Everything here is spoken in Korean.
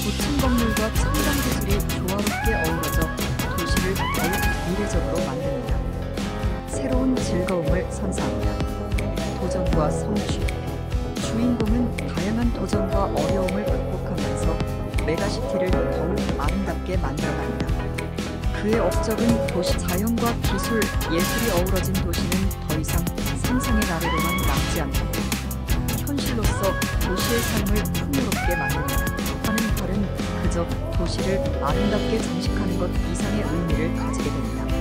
고층 건물과 첨단 기술이 조화롭게 어우러져 도시를 더욱 미래적으로 만듭니다. 새로운 즐거움을 선사합니다. 도전과 성취. 주인공은 다양한 도전과 어려움을 극복하면서 메가시티를 더욱 아름답게 만들어간다. 그의 업적은 도시 자연과 기술, 예술이 어우러진 도시는 더 이상 상상의 나래로만 남지 않고 현실로서 도시의 삶을 풍요롭게 만든다 하는 말은 그저 도시를 아름답게 장식하는 것 이상의 의미를 가지게 됩니다.